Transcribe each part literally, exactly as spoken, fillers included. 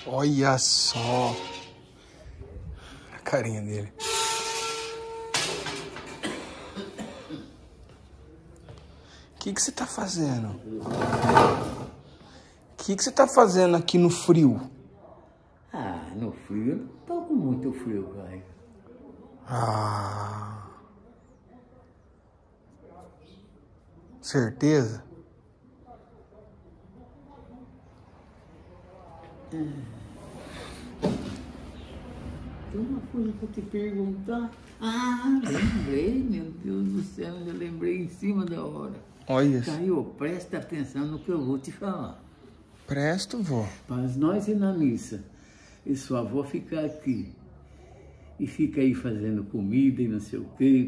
Olha só a carinha dele. O que que você tá fazendo? O que que você tá fazendo aqui no frio? Ah, no frio eu não tô com muito frio, pai. Ah. Certeza? Tem uma coisa pra te perguntar. Ah, lembrei, meu Deus do céu, eu lembrei em cima da hora. Olha. Caio, presta atenção no que eu vou te falar. Presto, vô. Mas nós ir na missa e sua avó ficar aqui e fica aí fazendo comida e não sei o quê,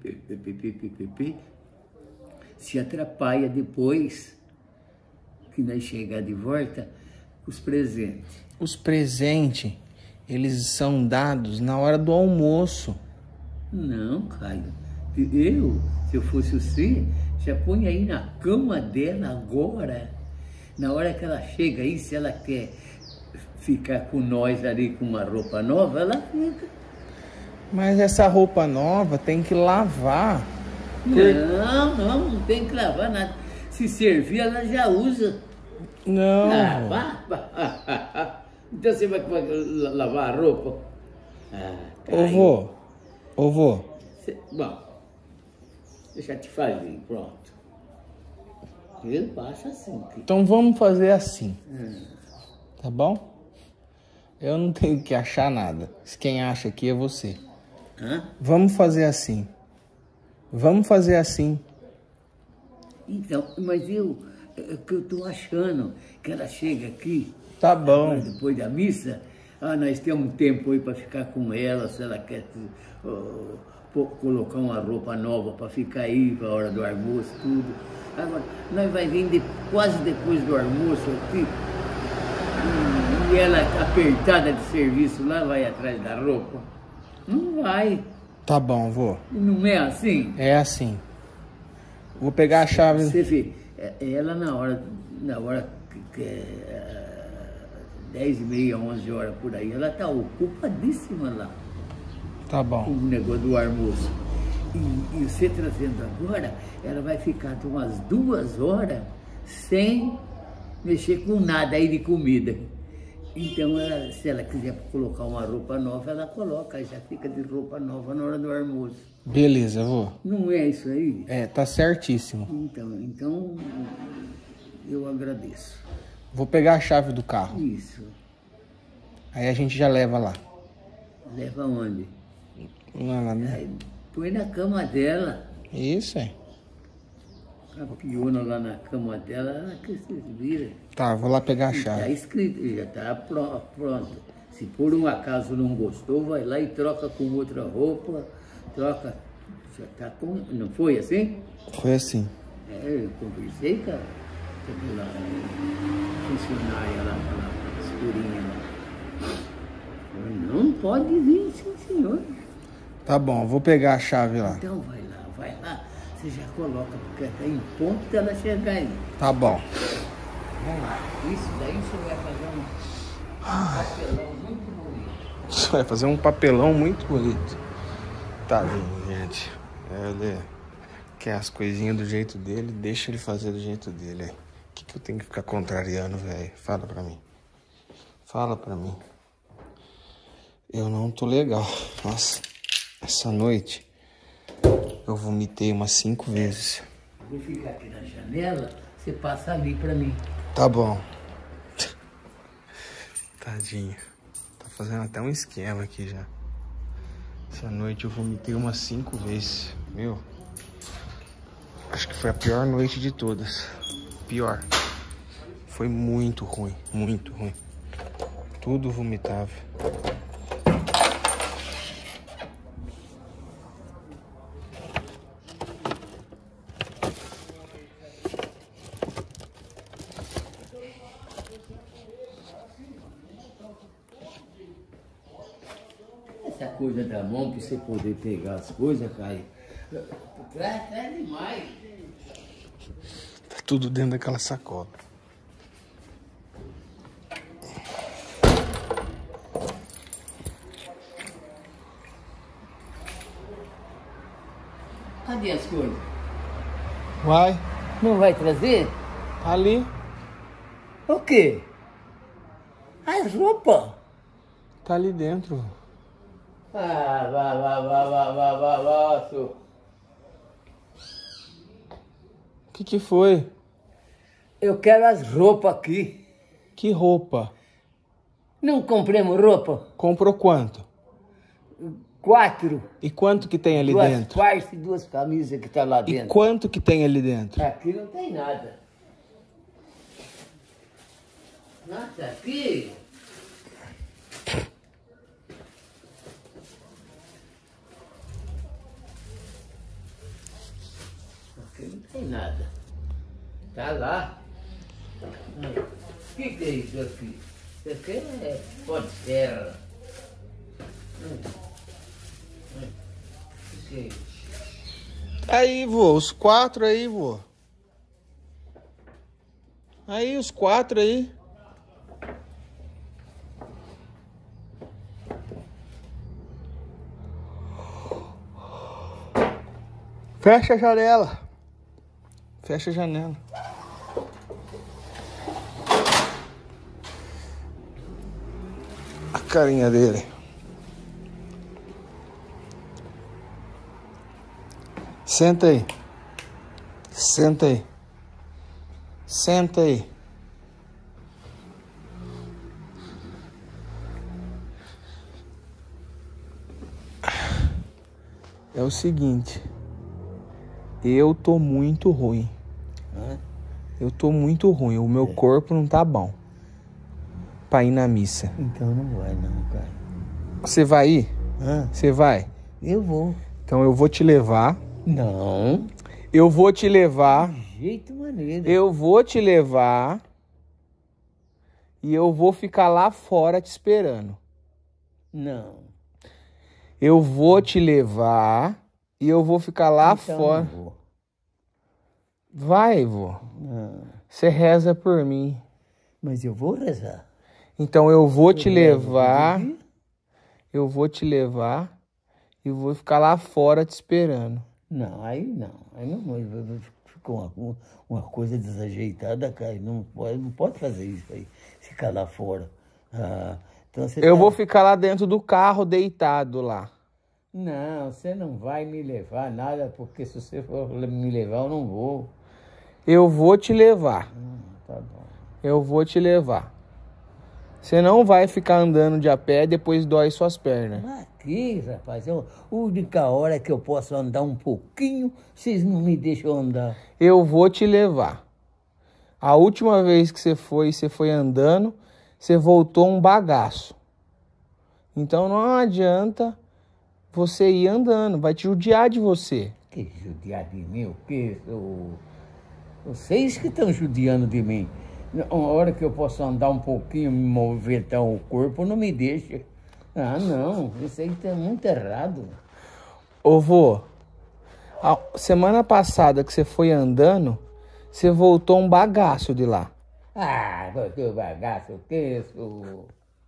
ppp, se atrapalha depois que nós chegar de volta os presentes. Os presentes, eles são dados na hora do almoço. Não, Caio. Eu, se eu fosse você, já põe aí na cama dela agora. Na hora que ela chega aí, se ela quer ficar com nós ali com uma roupa nova, ela fica. Mas essa roupa nova tem que lavar. Não, não, não tem que lavar nada. Se servir, ela já usa. Não. Lavar? Então você vai lavar a roupa? Ah, Ô, vô. Ô, vô. Cê, bom, deixa eu te fazer, pronto. Ele passa assim. Que... Então vamos fazer assim. Hum. Tá bom? Eu não tenho que achar nada. Quem acha aqui é você. Hã? Vamos fazer assim. Vamos fazer assim. Então, mas eu, é que eu tô achando que ela chega aqui. Tá bom. Depois da missa, ah, nós temos um tempo aí para ficar com ela, se ela quer uh, colocar uma roupa nova para ficar aí para a hora do almoço, tudo. Agora, nós vai vir de, quase depois do almoço aqui, e, e ela apertada de serviço lá, vai atrás da roupa. Não vai. Tá bom, vô. Não é assim? É assim. Vou pegar a chave. Você vê, ela na hora, na hora que, que é dez e meia, onze horas por aí, ela tá ocupadíssima lá. Tá bom. Com o negócio do almoço. E, e você trazendo agora, ela vai ficar de umas duas horas sem mexer com nada aí de comida. Então, ela, se ela quiser colocar uma roupa nova, ela coloca, aí já fica de roupa nova na hora do almoço. Beleza, vô. Não é isso aí? É, tá certíssimo. Então, então eu agradeço. Vou pegar a chave do carro. Isso. Aí a gente já leva lá. Leva onde? Lá, lá, né? Aí, põe na cama dela. Isso, é. A piona lá na cama dela, ela que vocês viram. Tá, vou lá pegar a Está chave. escrito, já está pronto. Se por um acaso não gostou, vai lá e troca com outra roupa, troca, já está com... Não foi assim? Foi assim. É, eu conversei com aquela funcionária lá, aquela escurinha lá. Não pode vir, sim, senhor. Tá bom, vou pegar a chave lá. Então vai lá, vai lá. Você já coloca, porque está em ponto dela chegar aí. Tá bom. Vamos lá. Isso daí você vai fazer um papelão muito bonito. Você vai fazer um papelão muito bonito. Tadinho, gente. Ele quer as coisinhas do jeito dele, deixa ele fazer do jeito dele. O que, que eu tenho que ficar contrariando, velho? Fala pra mim. Fala pra mim. Eu não tô legal. Nossa, essa noite eu vomitei umas cinco vezes. Vou ficar aqui na janela, você passa ali pra mim. Tá bom. Tadinho. Tá fazendo até um esquema aqui já. Essa noite eu vomitei umas cinco vezes. Meu, acho que foi a pior noite de todas. Pior. Foi muito ruim, muito ruim. Tudo vomitava. Essa coisa da mão, pra você poder pegar as coisas, Caio. Traz, traz demais. Tá tudo dentro daquela sacola. Cadê as coisas? Vai. Não vai trazer? Ali. O quê? As roupas? Tá ali dentro. Ah, vá, vá, vá, vá, vá, vá, vá, senhor. O que que foi? Eu quero as roupas aqui. Que roupa? Não compramos roupa? Comprou quanto? Quatro. E quanto que tem ali duas dentro? partes e duas camisas que tá lá E dentro. quanto que tem ali dentro? Aqui não tem nada. Nossa, aqui... Aqui não tem nada. Tá lá. O que, que é isso aqui? Isso aqui é pó de serra. Hum. Hum. O que é isso? Aí, vô, os quatro aí, vô. Aí, os quatro aí. Fecha a janela. Fecha a janela. A carinha dele. Senta aí. Senta aí. Senta aí. É o seguinte. Eu tô muito ruim. Hã? Eu tô muito ruim. O meu corpo não tá bom pra ir na missa. Então não vai não, cara. Você vai ir? Hã? Você vai? Eu vou. Então eu vou te levar. Não. Eu vou te levar. De jeito maneiro. Eu vou te levar. E eu vou ficar lá fora te esperando. Não. Eu vou te levar. E eu vou ficar lá então fora. Não vou. Vai, vô. Não. Você reza por mim. Mas eu vou rezar. Então eu vou te Eu rezo levar. todo dia. Eu vou te levar. E vou ficar lá fora te esperando. Não, aí não. Aí não ficou uma, uma coisa desajeitada, cara. Não pode, não pode fazer isso aí. Ficar lá fora. Ah, então você Eu tá... vou ficar lá dentro do carro deitado lá. Não, você não vai me levar nada, porque se você for me levar, eu não vou. Eu vou te levar. Hum, tá bom. Eu vou te levar. Você não vai ficar andando de a pé, depois dói suas pernas. Aqui, rapaz, é a única hora que eu posso andar um pouquinho, vocês não me deixam andar. Eu vou te levar. A última vez que você foi, você foi andando, você voltou um bagaço. Então não adianta você ir andando, vai te judiar de você. Que judiar de mim? O quê? Eu... Vocês que estão judiando de mim. Uma hora que eu posso andar um pouquinho, me movimentar o corpo, não me deixa. Ah, não, isso aí tá muito errado. Ô vô, a semana passada que você foi andando, você voltou um bagaço de lá. Ah, que bagaço, que isso?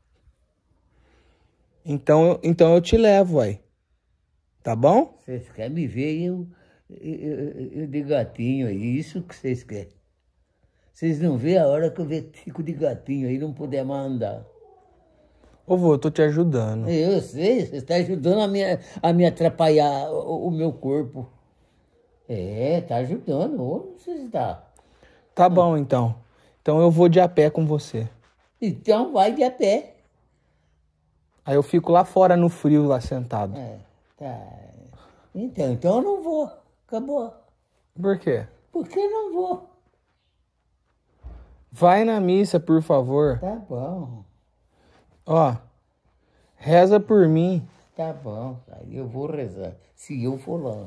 Então, então eu te levo aí. Tá bom? Vocês querem me ver eu, eu, eu, eu de gatinho aí, isso que vocês querem. Vocês não vê a hora que eu fico de gatinho aí, não puder mais andar. Ô vô, eu tô te ajudando. Eu sei, você está ajudando a me, a me atrapalhar o, o meu corpo. É, tá ajudando, onde você está? Tá bom então. Então eu vou de a pé com você. Então vai de a pé. Aí eu fico lá fora no frio, lá sentado. É, tá. Então, então eu não vou. Acabou. Por quê? Por que não vou? Vai na missa, por favor. Tá bom. Ó, reza por mim. Tá bom, cara. Eu vou rezar. Se eu for lá.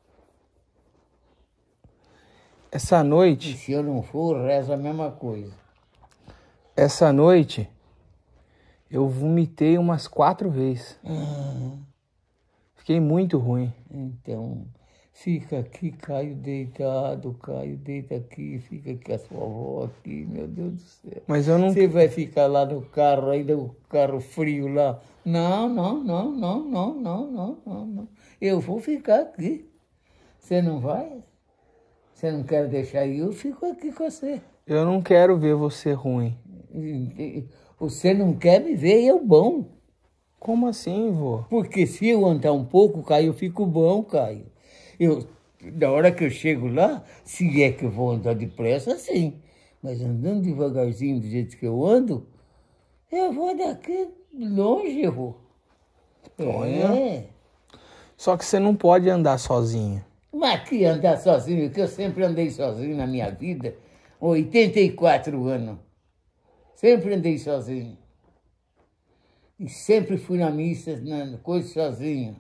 Essa E noite, se eu não for, reza a mesma coisa. essa noite, eu vomitei umas quatro vezes. Ah, Fiquei muito ruim. então, fica aqui, Caio deitado, Caio deita aqui, fica com a sua avó aqui, meu Deus do céu. Mas eu não... Você vai ficar lá no carro, ainda o carro frio lá. Não, não, não, não, não, não, não, não, não. Eu vou ficar aqui. Você não vai? Você não quer deixar eu? Eu fico aqui com você. Eu não quero ver você ruim. Você não quer me ver eu bom. Como assim, vô? Porque se eu andar um pouco, Caio, eu fico bom, Caio. Eu, da hora que eu chego lá, se é que eu vou andar depressa, sim. Mas andando devagarzinho do jeito que eu ando, eu vou daqui longe, eu vou. É. Só que você não pode andar sozinho. Mas que andar sozinho, que eu sempre andei sozinho na minha vida. oitenta e quatro anos. Sempre andei sozinho. E sempre fui na missa, na coisa sozinho.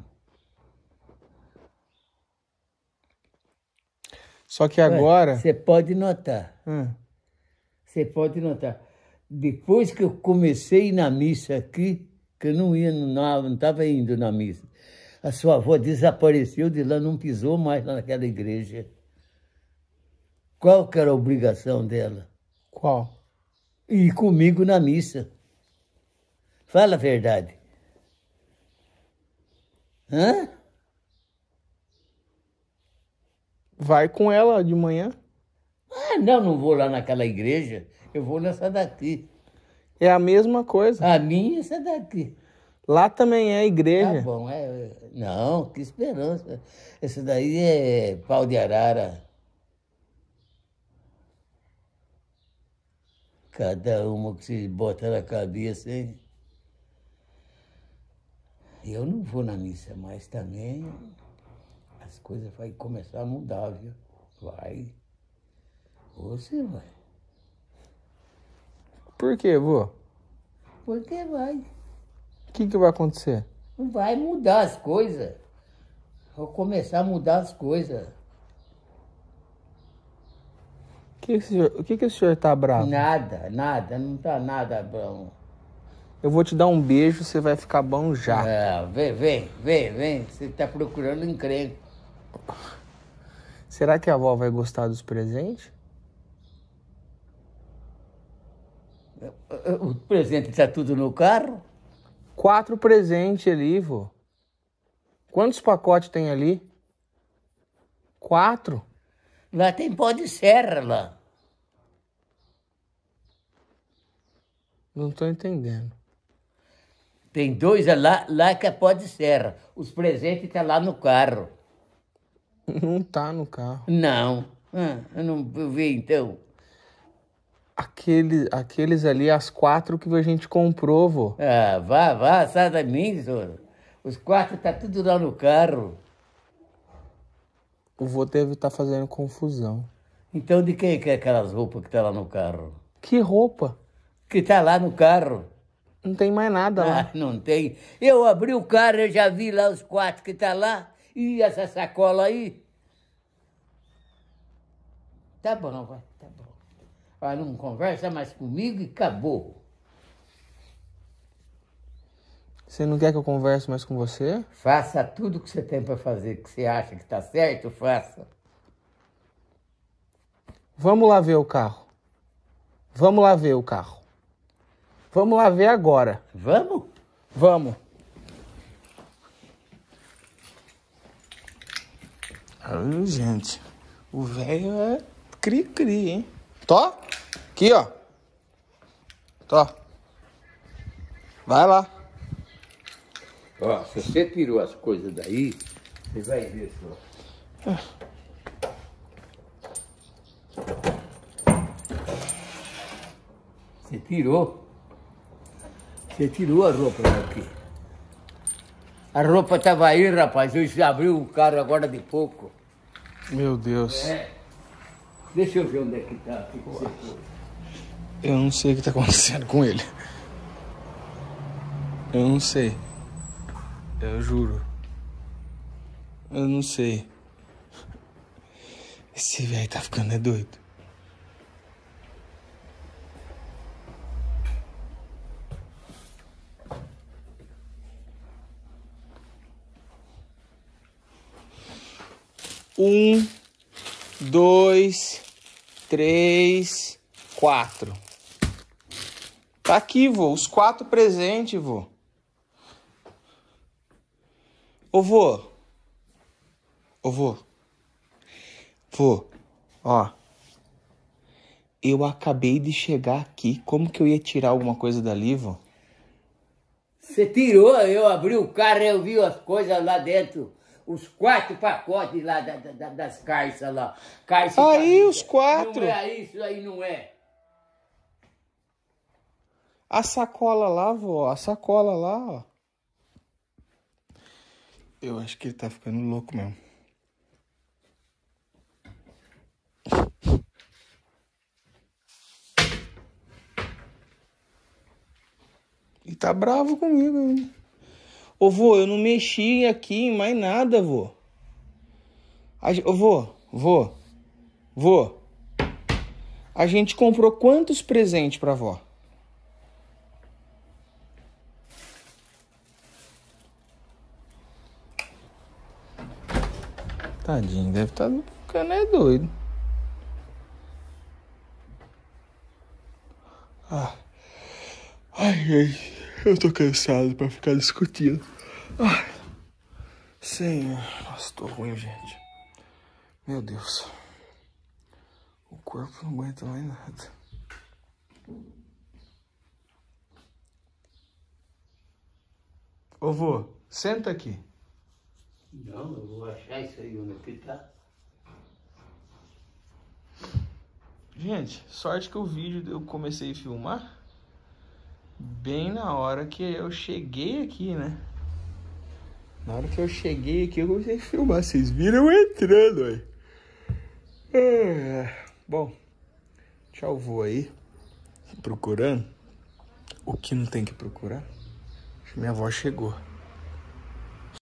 Só que agora... Você pode notar. Hum. Você pode notar. Depois que eu comecei a ir na missa aqui, que eu não ia, não estava indo na missa, a sua avó desapareceu de lá, não pisou mais naquela igreja. Qual que era a obrigação dela? Qual? Ir comigo na missa. Fala a verdade. Hã? Vai com ela de manhã. Ah, não, não vou lá naquela igreja. Eu vou nessa daqui. É a mesma coisa. A minha é essa daqui. Lá também é igreja. Tá bom, é... Não, que esperança. Essa daí é pau de arara. Cada uma que se bota na cabeça, hein? Eu não vou na missa, mas também as coisas vão começar a mudar, viu? Vai. Você vai. Por quê, vô? Porque vai. O que, que vai acontecer? Vai mudar as coisas. Vou começar a mudar as coisas. O que, que, o senhor, o que, que o senhor tá bravo? Nada, nada, não tá nada bom. Eu vou te dar um beijo, você vai ficar bom já. Ah, vem, vem, vem, vem. Você tá procurando encrenca. Será que a avó vai gostar dos presentes? O presente tá tudo no carro? Quatro presentes ali, vô. Quantos pacotes tem ali? Quatro? Lá tem pó de serra, lá. Não tô entendendo. Tem dois lá, lá que é pó de serra. Os presentes tá lá no carro. Não tá no carro. Não. Ah, eu não vi, então. Aquele, aqueles ali, as quatro que a gente comprou, vô. Ah, vá, vá, sai da mim, senhor. Os quatro tá tudo lá no carro. O vô deve estar fazendo confusão. Então de quem que é aquelas roupas que tá lá no carro? Que roupa? Que tá lá no carro. Não tem mais nada lá. Ah, não tem. Eu abri o carro, eu já vi lá os quatro que tá lá. E essa sacola aí? Tá bom, vai, tá bom. Ah, não conversa mais comigo e acabou. Você não quer que eu converse mais com você? Faça tudo que você tem para fazer, que você acha que tá certo, faça. Vamos lá ver o carro. Vamos lá ver o carro. Vamos lá ver agora. Vamos? Vamos. Ai, gente. O velho é cri-cri, hein? Tó. Aqui, ó. Tó. Vai lá. Ó, se você tirou as coisas daí, você vai ver só. Você tirou? Você tirou a roupa daqui. A roupa tava aí, rapaz. Eu já abri o carro agora de pouco. Meu Deus. É. Deixa eu ver onde é que tá. O que você foi? Eu não sei o que tá acontecendo com ele. Eu não sei. Eu juro. Eu não sei. Esse velho tá ficando é doido. Um, dois, três, quatro. Tá aqui, vô. Os quatro presentes, vô. Ô, vô. Ô, vô. Vô, ó. Eu acabei de chegar aqui. Como que eu ia tirar alguma coisa dali, vô? Você tirou, eu abri o carro e eu vi as coisas lá dentro. Os quatro pacotes lá da, da, das carças lá. Carça aí, os quatro. Não é aí, isso aí não é. A sacola lá, vô. A sacola lá, ó. Eu acho que ele tá ficando louco mesmo. E tá bravo comigo ainda. Ô, vô, eu não mexi aqui em mais nada, vô. A, ô, vô, vô, vô. A gente comprou quantos presentes pra vó? Tadinho, deve estar ficando é doido. Ah. Ai, ai. Eu tô cansado pra ficar discutindo. Ai. Senhor. Nossa, tô ruim, gente. Meu Deus. O corpo não aguenta mais nada. Ô, vô, senta aqui. Não, eu vou achar isso aí onde que tá. Gente, sorte que o vídeo eu comecei a filmar bem na hora que eu cheguei aqui, né? Na hora que eu cheguei aqui, eu comecei a filmar. Vocês viram eu entrando, aí. É. Bom, tchau, vô aí. Procurando o que não tem que procurar. Acho que minha avó chegou.